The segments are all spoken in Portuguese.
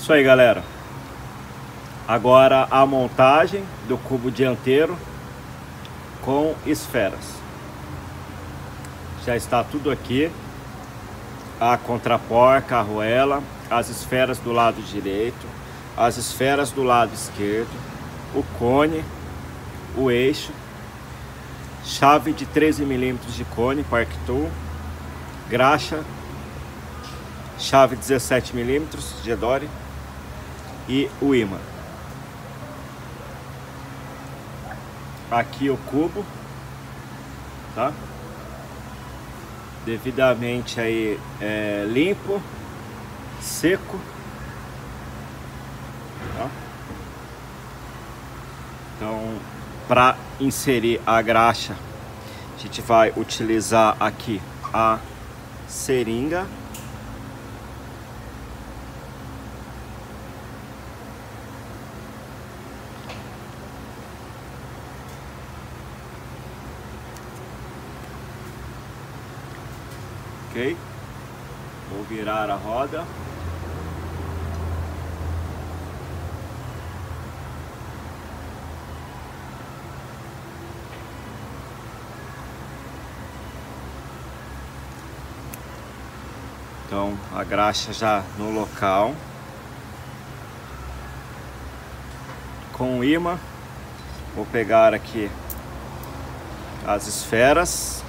Isso aí, galera. Agora a montagem do cubo dianteiro com esferas. Já está tudo aqui. A contraporca, a arruela, as esferas do lado direito, as esferas do lado esquerdo, o cone, o eixo, chave de 13 mm de cone, Park Tool, graxa, chave 17 mm de Edore e o ímã. Aqui o cubo, tá? Devidamente aí limpo, seco, tá? Então, para inserir a graxa, a gente vai utilizar aqui a seringa. Ok, vou virar a roda. Então a graxa já no local. Com o ímã, vou pegar aqui as esferas.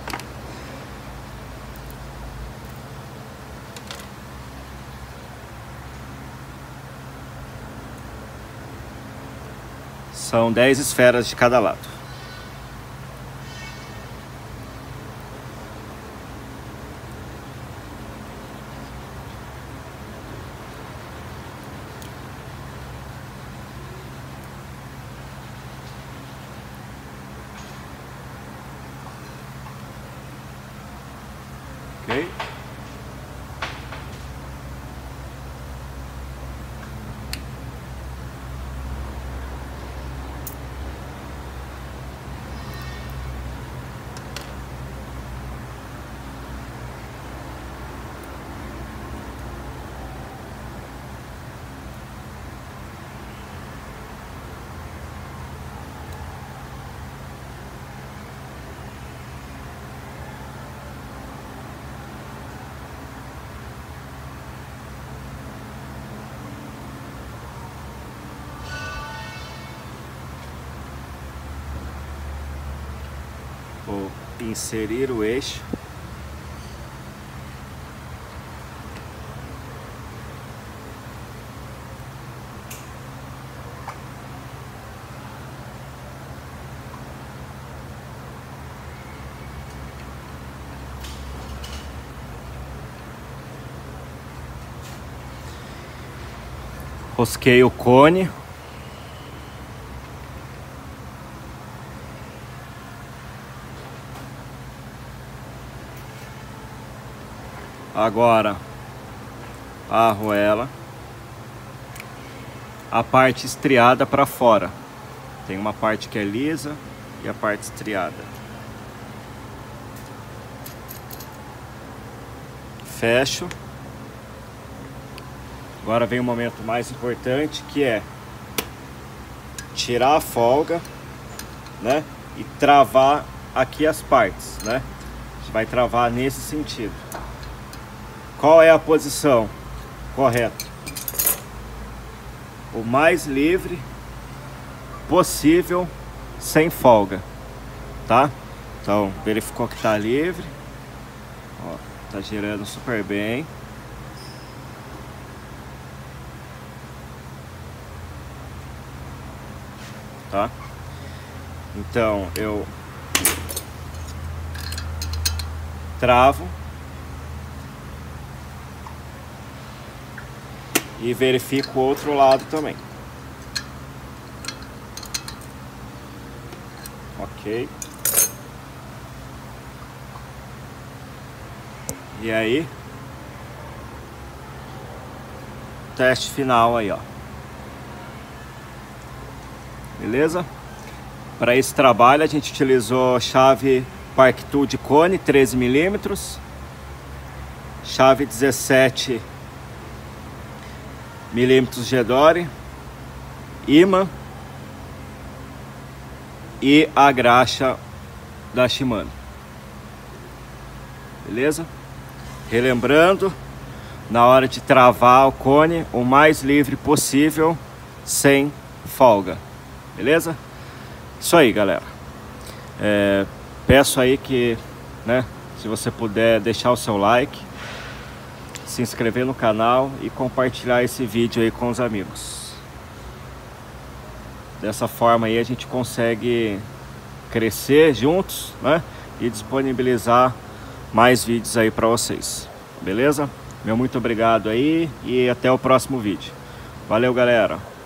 São 10 esferas de cada lado. Ok? Vou inserir o eixo. Rosquei o cone. Agora a arruela, a parte estriada para fora. Tem uma parte que é lisa e a parte estriada. Fecho. Agora vem o momento mais importante, que é tirar a folga, né? E travar aqui as partes, né? A gente vai travar nesse sentido. Qual é a posição correta? O mais livre possível, sem folga, tá? Então, verificou que tá livre. Ó, tá girando super bem. Tá? Então, eu travo e verifico o outro lado também. Ok. E aí, teste final aí, ó. Beleza? Para esse trabalho a gente utilizou chave Park Tool de cone 13 mm, chave 17 milímetros de Dore, imã e a graxa da Shimano. Beleza? Relembrando, na hora de travar o cone, o mais livre possível, sem folga. Beleza? Isso aí, galera. Peço aí que, se você puder deixar o seu like, se inscrever no canal e compartilhar esse vídeo aí com os amigos. Dessa forma aí a gente consegue crescer juntos, e disponibilizar mais vídeos aí para vocês. Beleza? Meu muito obrigado aí e até o próximo vídeo. Valeu, galera!